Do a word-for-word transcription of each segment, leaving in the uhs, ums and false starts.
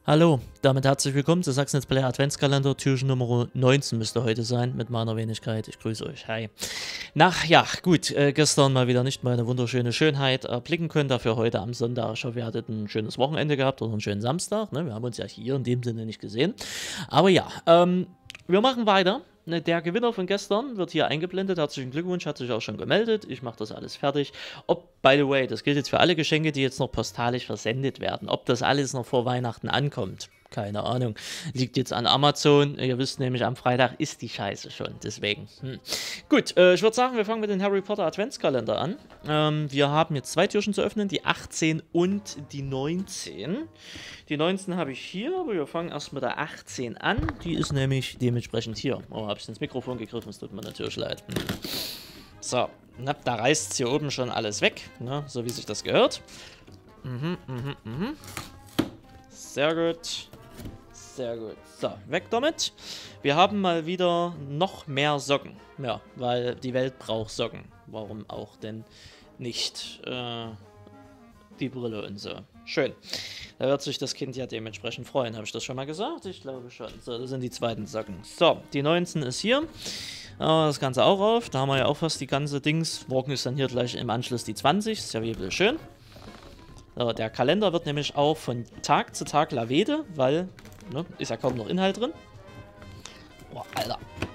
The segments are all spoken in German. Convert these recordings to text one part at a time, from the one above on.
Hallo, damit herzlich willkommen zu Sachsen Let's Play Adventskalender. Türchen Nummer neunzehn müsste heute sein mit meiner Wenigkeit. Ich grüße euch. Hi. Na ja, gut, äh, gestern mal wieder nicht meine wunderschöne Schönheit erblicken können. Dafür heute am Sonntag. Ich hoffe, ihr hattet ein schönes Wochenende gehabt oder einen schönen Samstag. Ne? Wir haben uns ja hier in dem Sinne nicht gesehen. Aber ja, ähm, wir machen weiter. Der Gewinner von gestern wird hier eingeblendet. Herzlichen Glückwunsch, hat sich auch schon gemeldet. Ich mache das alles fertig. Ob, by the way, das gilt jetzt für alle Geschenke, die jetzt noch postalisch versendet werden. Ob das alles noch vor Weihnachten ankommt, keine Ahnung. Liegt jetzt an Amazon. Ihr wisst nämlich, am Freitag ist die Scheiße schon. Deswegen. Hm. Gut, äh, ich würde sagen, wir fangen mit dem Harry Potter Adventskalender an. Ähm, wir haben jetzt zwei Türchen zu öffnen, die achtzehn und die neunzehn. Die neunzehn habe ich hier, aber wir fangen erst mit der achtzehn an. Die ist nämlich dementsprechend hier. Oh, habe ich ins Mikrofon gegriffen, das tut mir natürlich leid. Hm. So, na, da reißt hier oben schon alles weg, ne? So wie sich das gehört. Mhm, mhm, mhm. Sehr gut. Sehr gut. So, weg damit. Wir haben mal wieder noch mehr Socken. Ja, weil die Welt braucht Socken. Warum auch denn nicht? Äh, die Brille und so. Schön. Da wird sich das Kind ja dementsprechend freuen. Habe ich das schon mal gesagt? Ich glaube schon. So, das sind die zweiten Socken. So, die neunzehn ist hier. Das Ganze auch auf. Da haben wir ja auch fast die ganze Dings. Morgen ist dann hier gleich im Anschluss die zwanzig. Ist ja wie schön. So, der Kalender wird nämlich auch von Tag zu Tag Lavede, weil, ne, ist ja kaum noch Inhalt drin. Boah, Alter.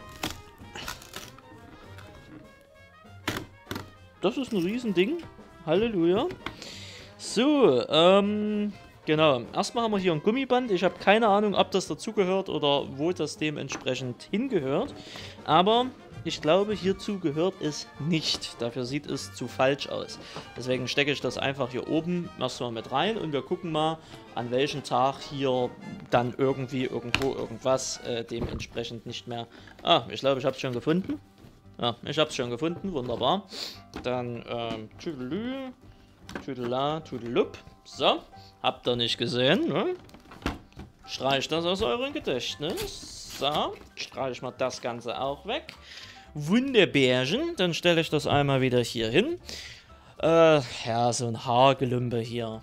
Das ist ein Riesending. Halleluja. So, ähm, genau. Erstmal haben wir hier ein Gummiband. Ich habe keine Ahnung, ob das dazugehört oder wo das dementsprechend hingehört. Aber ich glaube, hierzu gehört es nicht. Dafür sieht es zu falsch aus. Deswegen stecke ich das einfach hier oben erstmal mit rein und wir gucken mal, an welchem Tag hier dann irgendwie irgendwo irgendwas äh, dementsprechend nicht mehr... Ah, ich glaube, ich habe es schon gefunden. Ja, ich habe es schon gefunden. Wunderbar. Dann, ähm, tüdelü, tüdela, tüdelup. So, habt ihr nicht gesehen, ne? Streicht das aus eurem Gedächtnis. So, streiche mal das Ganze auch weg. Wunderbärchen, dann stelle ich das einmal wieder hier hin. Äh, ja, so ein Haargelümpe hier.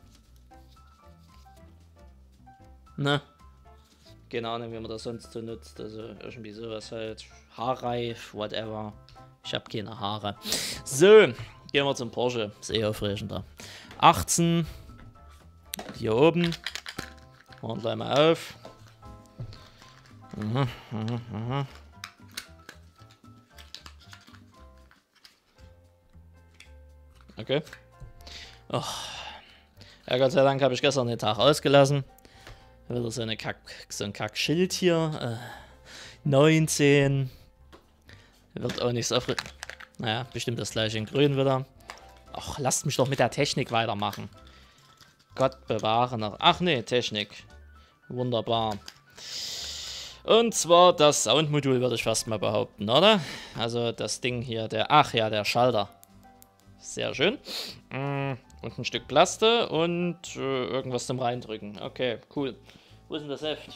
Ne? Keine Ahnung, wie man das sonst so nutzt. Also irgendwie sowas halt. Haarreif, whatever. Ich habe keine Haare. So, gehen wir zum Porsche. Ist eh aufregender. achtzehn. Hier oben. Machen wir gleich mal auf. Aha, aha, aha. Okay. Oh. Ja, Gott sei Dank habe ich gestern den Tag ausgelassen. Wieder so, eine Kack, so ein Kackschild hier. Äh, neunzehn. Wird auch nicht so. Naja, bestimmt das gleiche in Grün wieder. Ach, lasst mich doch mit der Technik weitermachen. Gott bewahre noch. Ach nee, Technik. Wunderbar. Und zwar das Soundmodul, würde ich fast mal behaupten, oder? Also das Ding hier, der. Ach ja, der Schalter. Sehr schön. Und ein Stück Plaste und äh, irgendwas zum Reindrücken. Okay, cool. Wo ist denn das Heft?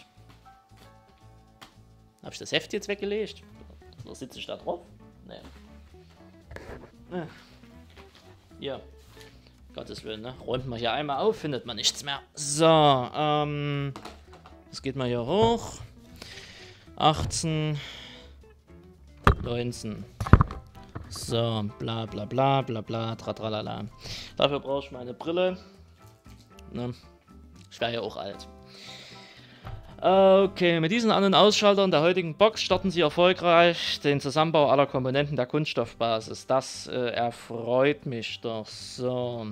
Habe ich das Heft jetzt weggelegt? Oder sitze ich da drauf? Nee. Ah. Ja. Gottes Willen, ne? Räumt man hier einmal auf, findet man nichts mehr. So, ähm. Das geht mal hier hoch. achtzehn. neunzehn. So, bla bla bla bla bla, tratralala. Dafür brauche ich meine Brille. Ne? Ich wäre ja auch alt. Okay, mit diesen An- und Ausschaltern der heutigen Box starten Sie erfolgreich den Zusammenbau aller Komponenten der Kunststoffbasis. Das äh, erfreut mich doch. So.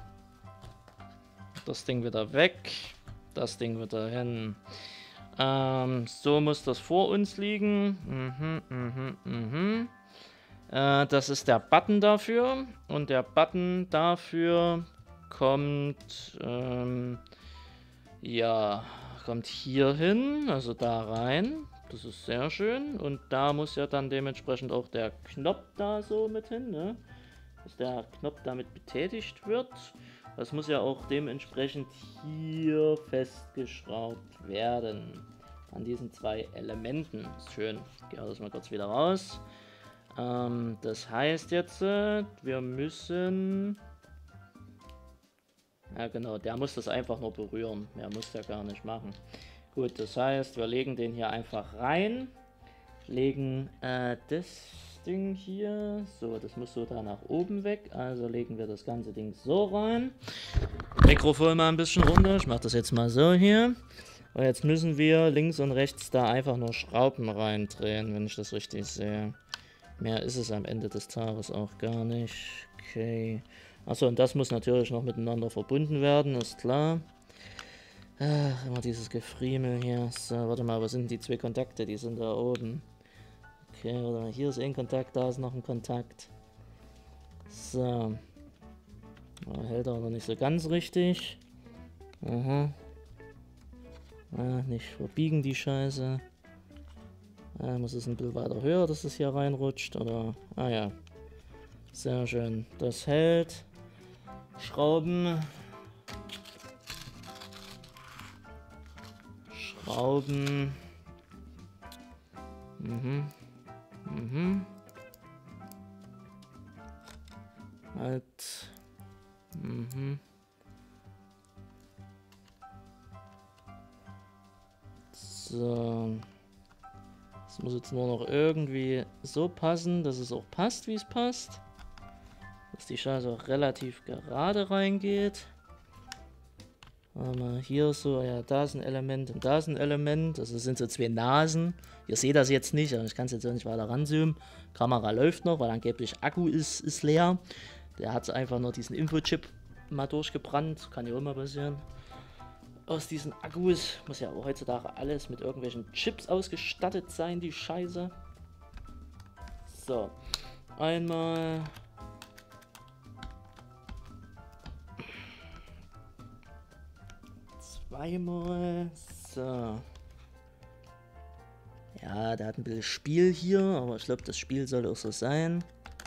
Das Ding wieder weg. Das Ding wieder hin. Ähm, so muss das vor uns liegen. Mhm, mhm, mhm. Das ist der Button dafür und der Button dafür kommt, ähm, ja, kommt hier hin, also da rein, das ist sehr schön und da muss ja dann dementsprechend auch der Knopf da so mit hin, ne? Dass der Knopf damit betätigt wird, das muss ja auch dementsprechend hier festgeschraubt werden, an diesen zwei Elementen, schön, ich gehe das mal kurz wieder raus. Ähm, das heißt jetzt, äh, wir müssen Ja genau, der muss das einfach nur berühren. Mehr muss der gar nicht machen. Gut, das heißt, wir legen den hier einfach rein. Legen äh, das Ding hier. So, das muss so da nach oben weg. Also legen wir das ganze Ding so rein. Mikrofon mal ein bisschen runter. Ich mache das jetzt mal so hier. Und jetzt müssen wir links und rechts da einfach nur Schrauben reindrehen, wenn ich das richtig sehe. Mehr ist es am Ende des Tages auch gar nicht. Okay. Achso, und das muss natürlich noch miteinander verbunden werden, ist klar. Ach, immer dieses Gefriemel hier. So, warte mal, was sind die zwei Kontakte? Die sind da oben. Okay, warte mal, hier ist ein Kontakt, da ist noch ein Kontakt. So. Oh, hält aber noch nicht so ganz richtig. Aha. Ah, nicht verbiegen die Scheiße. Ah, muss es ein bisschen weiter höher, dass es hier reinrutscht, oder? Ah ja. Sehr schön. Das hält. Schrauben. Schrauben. Mhm. Mhm. Halt. Mhm. So. Das muss jetzt nur noch irgendwie so passen, dass es auch passt, wie es passt. Dass die Scheiße auch relativ gerade reingeht. Mal hier so, ja, da ist ein Element und da ist ein Element. Also das sind so zwei Nasen. Ihr seht das jetzt nicht, aber ich kann es jetzt auch nicht weiter ranzoomen. Kamera läuft noch, weil angeblich Akku ist, ist leer. Der hat einfach nur diesen Infochip mal durchgebrannt. Kann ja auch mal passieren. Aus diesen Akkus muss ja auch heutzutage alles mit irgendwelchen Chips ausgestattet sein, die Scheiße. So, einmal. Zweimal. So. Ja, der hat ein bisschen Spiel hier, aber ich glaube, das Spiel soll auch so sein.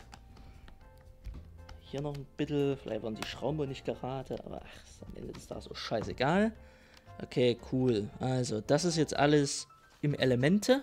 Hier noch ein bisschen, vielleicht waren die Schrauben nicht gerade, aber ach, ist am Ende des Tages auch scheißegal. Okay, cool. Also, das ist jetzt alles im Elemente.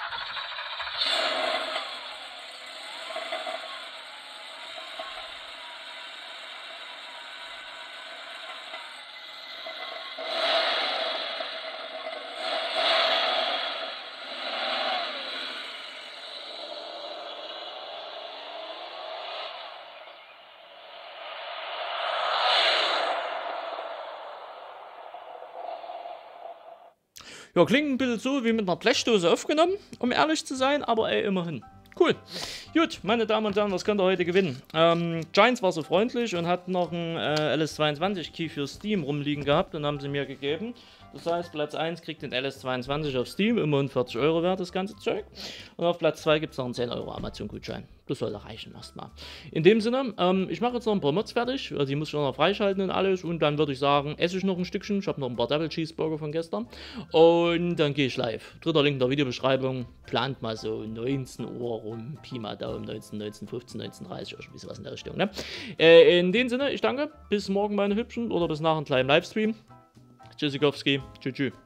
Ja, klingt ein bisschen so wie mit einer Blechdose aufgenommen, um ehrlich zu sein, aber ey, immerhin. Cool. Gut, meine Damen und Herren, was könnt ihr heute gewinnen? Ähm, Giants war so freundlich und hat noch einen äh, L S zweiundzwanzig Key für Steam rumliegen gehabt und haben sie mir gegeben. Das heißt, Platz eins kriegt den L S zweiundzwanzig auf Steam, immerhin vierzig Euro wert, das ganze Zeug. Und auf Platz zwei gibt es noch einen zehn Euro Amazon-Gutschein. Das sollte reichen erstmal. In dem Sinne, ähm, ich mache jetzt noch ein paar Mods fertig, also die muss ich noch freischalten und alles. Und dann würde ich sagen, esse ich noch ein Stückchen. Ich habe noch ein paar Double Cheeseburger von gestern. Und dann gehe ich live. Dritter Link in der Videobeschreibung. Plant mal so neunzehn Uhr rum. Pi mal Daumen, neunzehn, neunzehn, fünfzehn, neunzehn, dreißig, oder bisschen was in der Richtung. Ne? Äh, in dem Sinne, ich danke. Bis morgen, meine Hübschen. Oder bis nach einem kleinen Livestream. Tschüssikowski. Tschüss. Tschüss.